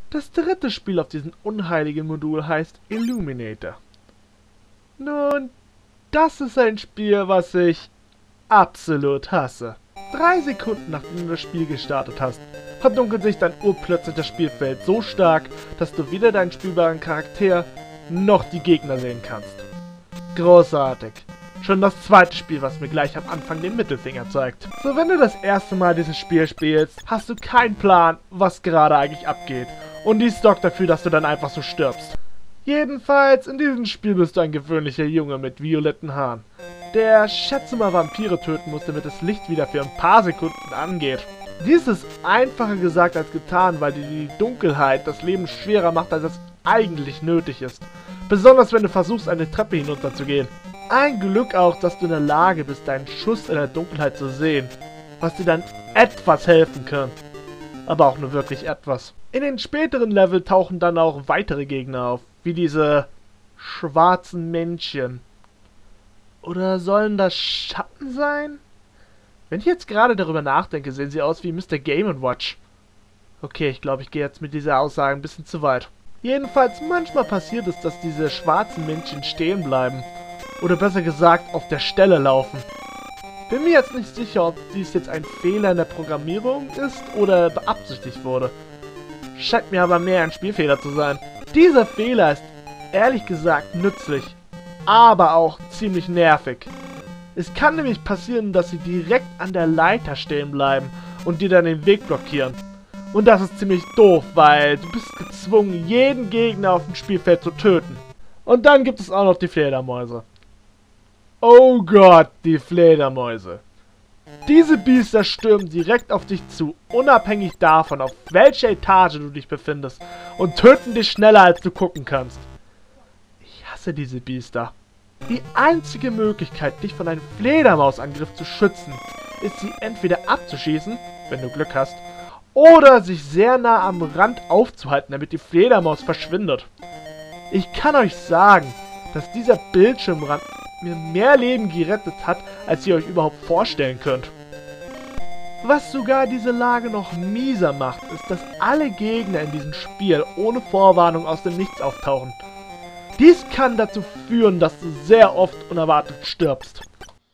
Das dritte Spiel auf diesem unheiligen Modul heißt Illuminator. Nun, das ist ein Spiel, was ich absolut hasse. 3 Sekunden nachdem du das Spiel gestartet hast, verdunkelt sich dann urplötzlich das Spielfeld so stark, dass du weder deinen spielbaren Charakter noch die Gegner sehen kannst. Großartig. Schon das zweite Spiel, was mir gleich am Anfang den Mittelfinger zeigt. So, wenn du das erste Mal dieses Spiel spielst, hast du keinen Plan, was gerade eigentlich abgeht. Und dies sorgt dafür, dass du dann einfach so stirbst. Jedenfalls, in diesem Spiel bist du ein gewöhnlicher Junge mit violetten Haaren, der schätze mal Vampire töten muss, damit das Licht wieder für ein paar Sekunden angeht. Dies ist einfacher gesagt als getan, weil dir die Dunkelheit das Leben schwerer macht, als es eigentlich nötig ist. Besonders wenn du versuchst, eine Treppe hinunterzugehen. Ein Glück auch, dass du in der Lage bist, deinen Schuss in der Dunkelheit zu sehen, was dir dann etwas helfen kann. Aber auch nur wirklich etwas. In den späteren Level tauchen dann auch weitere Gegner auf, wie diese schwarzen Männchen. Oder sollen das Schatten sein? Wenn ich jetzt gerade darüber nachdenke, sehen sie aus wie Mr. Game & Watch. Okay, ich glaube, ich gehe jetzt mit dieser Aussage ein bisschen zu weit. Jedenfalls, manchmal passiert es, dass diese schwarzen Männchen stehen bleiben. Oder besser gesagt, auf der Stelle laufen. Bin mir jetzt nicht sicher, ob dies jetzt ein Fehler in der Programmierung ist oder beabsichtigt wurde. Scheint mir aber mehr ein Spielfehler zu sein. Dieser Fehler ist ehrlich gesagt nützlich, aber auch ziemlich nervig. Es kann nämlich passieren, dass sie direkt an der Leiter stehen bleiben und dir dann den Weg blockieren. Und das ist ziemlich doof, weil du bist gezwungen, jeden Gegner auf dem Spielfeld zu töten. Und dann gibt es auch noch die Fledermäuse. Oh Gott, die Fledermäuse. Diese Biester stürmen direkt auf dich zu, unabhängig davon, auf welcher Etage du dich befindest, und töten dich schneller, als du gucken kannst. Ich hasse diese Biester. Die einzige Möglichkeit, dich von einem Fledermausangriff zu schützen, ist sie entweder abzuschießen, wenn du Glück hast, oder sich sehr nah am Rand aufzuhalten, damit die Fledermaus verschwindet. Ich kann euch sagen, dass dieser Bildschirmrand mir mehr Leben gerettet hat, als ihr euch überhaupt vorstellen könnt. Was sogar diese Lage noch mieser macht, ist, dass alle Gegner in diesem Spiel ohne Vorwarnung aus dem Nichts auftauchen. Dies kann dazu führen, dass du sehr oft unerwartet stirbst.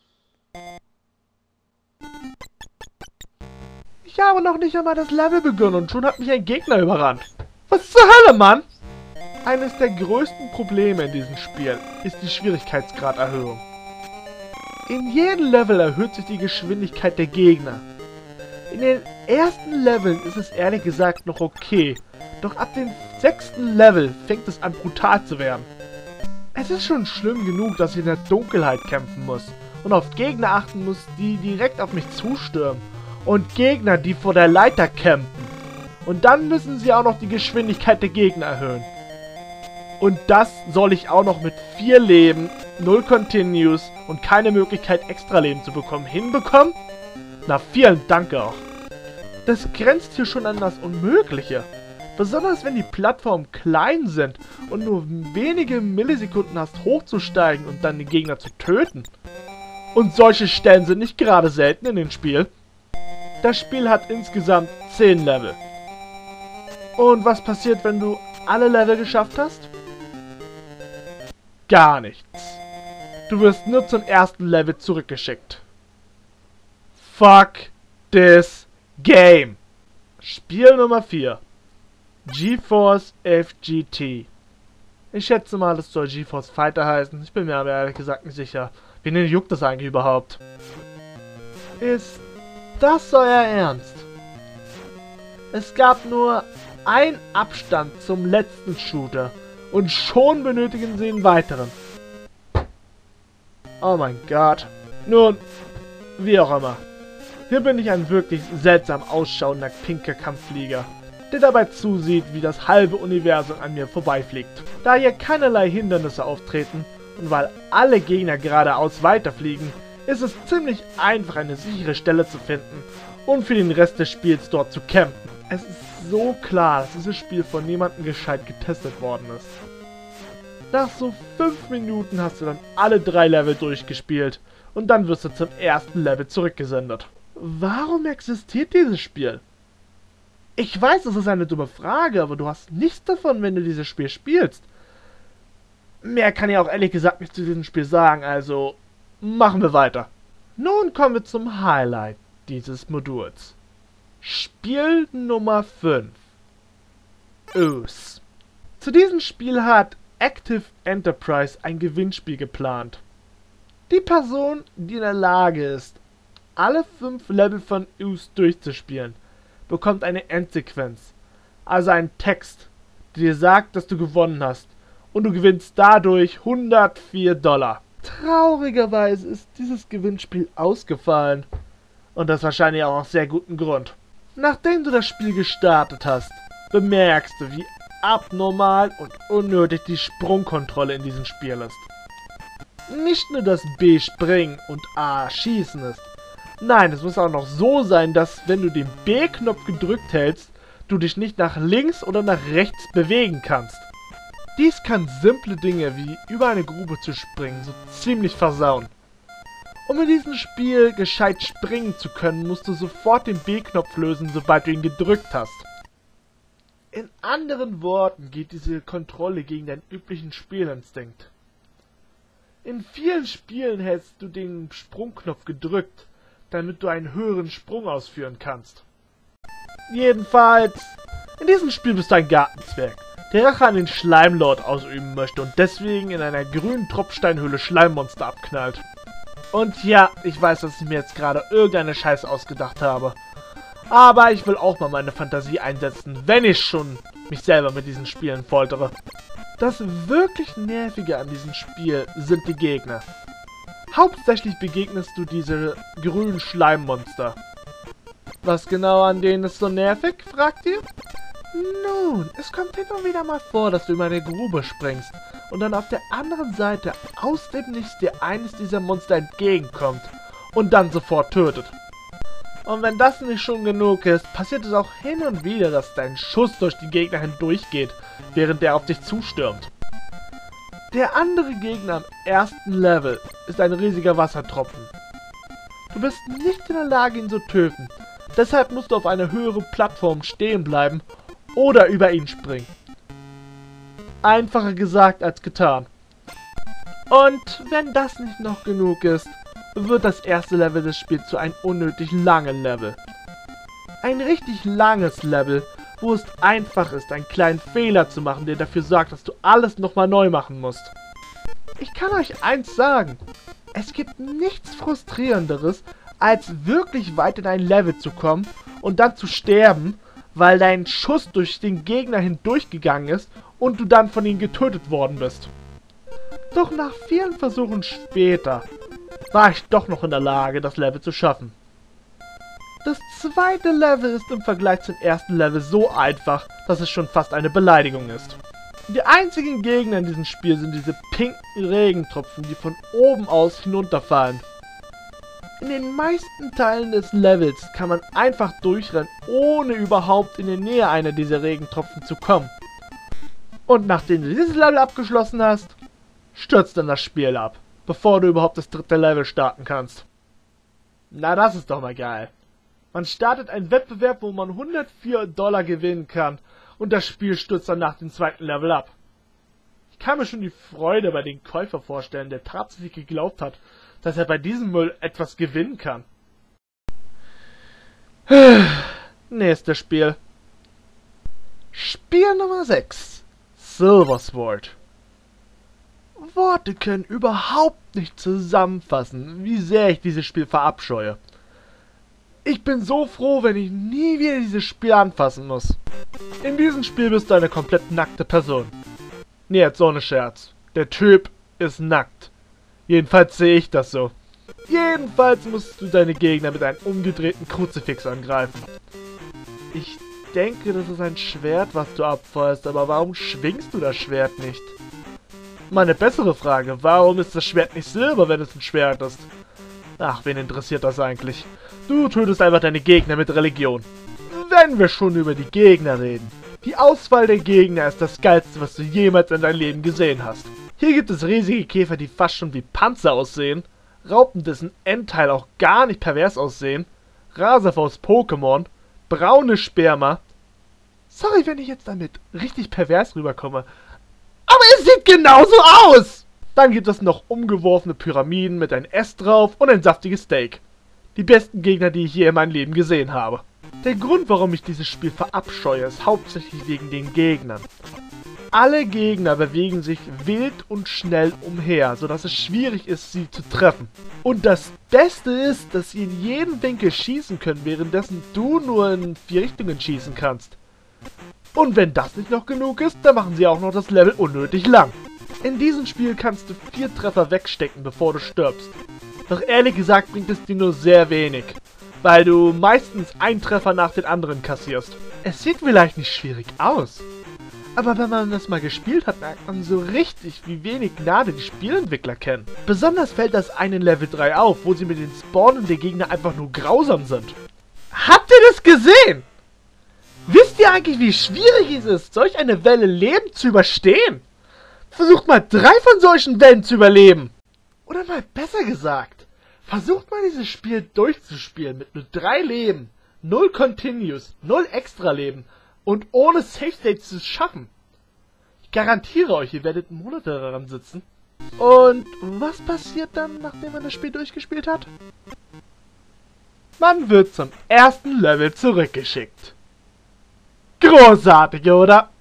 Ich habe noch nicht einmal das Level begonnen und schon hat mich ein Gegner überrannt. Was zur Hölle, Mann? Eines der größten Probleme in diesem Spiel ist die Schwierigkeitsgraderhöhung. In jedem Level erhöht sich die Geschwindigkeit der Gegner. In den ersten Leveln ist es ehrlich gesagt noch okay, doch ab dem 6. Level fängt es an brutal zu werden. Es ist schon schlimm genug, dass ich in der Dunkelheit kämpfen muss und auf Gegner achten muss, die direkt auf mich zustürmen, und Gegner, die vor der Leiter campen. Und dann müssen sie auch noch die Geschwindigkeit der Gegner erhöhen. Und das soll ich auch noch mit 4 Leben, 0 Continues und keine Möglichkeit extra Leben zu bekommen hinbekommen? Na, vielen Dank auch. Das grenzt hier schon an das Unmögliche. Besonders wenn die Plattformen klein sind und nur wenige Millisekunden hast hochzusteigen und dann den Gegner zu töten. Und solche Stellen sind nicht gerade selten in dem Spiel. Das Spiel hat insgesamt 10 Level. Und was passiert, wenn du alle Level geschafft hast? Gar nichts. Du wirst nur zum ersten Level zurückgeschickt. Fuck this game. Spiel Nummer 4. GeForce FGT. Ich schätze mal, das soll GeForce Fighter heißen. Ich bin mir aber ehrlich gesagt nicht sicher. Wen juckt das eigentlich überhaupt? Ist das euer Ernst? Es gab nur einen Abstand zum letzten Shooter und schon benötigen sie einen weiteren. Oh mein Gott. Nun, wie auch immer. Hier bin ich ein wirklich seltsam ausschauender pinker Kampfflieger, der dabei zusieht, wie das halbe Universum an mir vorbeifliegt. Da hier keinerlei Hindernisse auftreten und weil alle Gegner geradeaus weiterfliegen, ist es ziemlich einfach, eine sichere Stelle zu finden und für den Rest des Spiels dort zu campen. Es ist so klar, dass dieses Spiel von niemandem gescheit getestet worden ist. Nach so 5 Minuten hast du dann alle 3 Level durchgespielt und dann wirst du zum ersten Level zurückgesendet. Warum existiert dieses Spiel? Ich weiß, das ist eine dumme Frage, aber du hast nichts davon, wenn du dieses Spiel spielst. Mehr kann ich auch ehrlich gesagt nicht zu diesem Spiel sagen, also machen wir weiter. Nun kommen wir zum Highlight dieses Moduls. Spiel Nummer 5. Ooze. Zu diesem Spiel hat Active Enterprise ein Gewinnspiel geplant. Die Person, die in der Lage ist, alle 5 Level von Ooze durchzuspielen, bekommt eine Endsequenz, also einen Text, der dir sagt, dass du gewonnen hast, und du gewinnst dadurch $104. Traurigerweise ist dieses Gewinnspiel ausgefallen, und das wahrscheinlich auch aus sehr gutem Grund. Nachdem du das Spiel gestartet hast, bemerkst du, wie abnormal und unnötig die Sprungkontrolle in diesem Spiel ist. Nicht nur das B springen und A schießen ist. Nein, es muss auch noch so sein, dass wenn du den B-Knopf gedrückt hältst, du dich nicht nach links oder nach rechts bewegen kannst. Dies kann simple Dinge wie über eine Grube zu springen so ziemlich versauen. Um in diesem Spiel gescheit springen zu können, musst du sofort den B-Knopf lösen, sobald du ihn gedrückt hast. In anderen Worten geht diese Kontrolle gegen deinen üblichen Spielinstinkt. In vielen Spielen hältst du den Sprungknopf gedrückt, damit du einen höheren Sprung ausführen kannst. Jedenfalls, in diesem Spiel bist du ein Gartenzwerg, der Rache an den Schleimlord ausüben möchte und deswegen in einer grünen Tropfsteinhöhle Schleimmonster abknallt. Und ja, ich weiß, dass ich mir jetzt gerade irgendeine Scheiße ausgedacht habe. Aber ich will auch mal meine Fantasie einsetzen, wenn ich schon mich selber mit diesen Spielen foltere. Das wirklich Nervige an diesem Spiel sind die Gegner. Hauptsächlich begegnest du diese grünen Schleimmonster. Was genau an denen ist so nervig, fragt ihr? Nun, es kommt hin und wieder mal vor, dass du in eine Grube springst und dann auf der anderen Seite aus dem Nichts dir eines dieser Monster entgegenkommt und dann sofort tötet. Und wenn das nicht schon genug ist, passiert es auch hin und wieder, dass dein Schuss durch die Gegner hindurchgeht, während der auf dich zustürmt. Der andere Gegner am ersten Level ist ein riesiger Wassertropfen. Du bist nicht in der Lage, ihn zu töten, deshalb musst du auf einer höheren Plattform stehen bleiben oder über ihn springen. Einfacher gesagt als getan. Und wenn das nicht noch genug ist, wird das erste Level des Spiels zu einem unnötig langen Level. Ein richtig langes Level, wo es einfach ist, einen kleinen Fehler zu machen, der dafür sorgt, dass du alles nochmal neu machen musst. Ich kann euch eins sagen, es gibt nichts Frustrierenderes, als wirklich weit in ein Level zu kommen und dann zu sterben, weil dein Schuss durch den Gegner hindurchgegangen ist und du dann von ihm getötet worden bist. Doch nach vielen Versuchen später war ich doch noch in der Lage, das Level zu schaffen. Das zweite Level ist im Vergleich zum ersten Level so einfach, dass es schon fast eine Beleidigung ist. Die einzigen Gegner in diesem Spiel sind diese pinken Regentropfen, die von oben aus hinunterfallen. In den meisten Teilen des Levels kann man einfach durchrennen, ohne überhaupt in die Nähe einer dieser Regentropfen zu kommen. Und nachdem du dieses Level abgeschlossen hast, stürzt dann das Spiel ab, bevor du überhaupt das dritte Level starten kannst. Na, das ist doch mal geil. Man startet einen Wettbewerb, wo man $104 gewinnen kann und das Spiel stürzt dann nach dem zweiten Level ab. Ich kann mir schon die Freude bei dem Käufer vorstellen, der tatsächlich geglaubt hat, dass er bei diesem Müll etwas gewinnen kann. Nächstes Spiel. Spiel Nummer 6. Silver Sword. Worte können überhaupt nicht zusammenfassen, wie sehr ich dieses Spiel verabscheue. Ich bin so froh, wenn ich nie wieder dieses Spiel anfassen muss. In diesem Spiel bist du eine komplett nackte Person. Nee, jetzt ohne Scherz. Der Typ ist nackt. Jedenfalls sehe ich das so. Jedenfalls musst du deine Gegner mit einem umgedrehten Kruzifix angreifen. Ich denke, das ist ein Schwert, was du abfeuerst, aber warum schwingst du das Schwert nicht? Meine bessere Frage, warum ist das Schwert nicht silber, wenn es ein Schwert ist? Ach, wen interessiert das eigentlich? Du tötest einfach deine Gegner mit Religion. Wenn wir schon über die Gegner reden. Die Auswahl der Gegner ist das Geilste, was du jemals in deinem Leben gesehen hast. Hier gibt es riesige Käfer, die fast schon wie Panzer aussehen, Raupen, dessen Endteil auch gar nicht pervers aussehen, Raser aus Pokémon, braune Sperma, Sorry, wenn ich jetzt damit richtig pervers rüberkomme. Aber es sieht genauso aus! Dann gibt es noch umgeworfene Pyramiden mit einem S drauf und ein saftiges Steak. Die besten Gegner, die ich je in meinem Leben gesehen habe. Der Grund, warum ich dieses Spiel verabscheue, ist hauptsächlich wegen den Gegnern. Alle Gegner bewegen sich wild und schnell umher, sodass es schwierig ist, sie zu treffen. Und das Beste ist, dass sie in jeden Winkel schießen können, währenddessen du nur in 4 Richtungen schießen kannst. Und wenn das nicht noch genug ist, dann machen sie auch noch das Level unnötig lang. In diesem Spiel kannst du 4 Treffer wegstecken, bevor du stirbst. Doch ehrlich gesagt bringt es dir nur sehr wenig, weil du meistens einen Treffer nach den anderen kassierst. Es sieht vielleicht nicht schwierig aus, aber wenn man das mal gespielt hat, merkt man so richtig, wie wenig Gnade die Spielentwickler kennen. Besonders fällt das einen Level 3 auf, wo sie mit den Spawnen der Gegner einfach nur grausam sind. Habt ihr das gesehen? Wisst ihr eigentlich, wie schwierig es ist, solch eine Welle lebend zu überstehen? Versucht mal 3 von solchen Wellen zu überleben. Oder mal besser gesagt, versucht mal dieses Spiel durchzuspielen mit nur 3 Leben, 0 Continues, 0 Extra-Leben und ohne Safe States zu schaffen. Ich garantiere euch, ihr werdet Monate daran sitzen. Und was passiert dann, nachdem man das Spiel durchgespielt hat? Man wird zum ersten Level zurückgeschickt. Großartig, oder?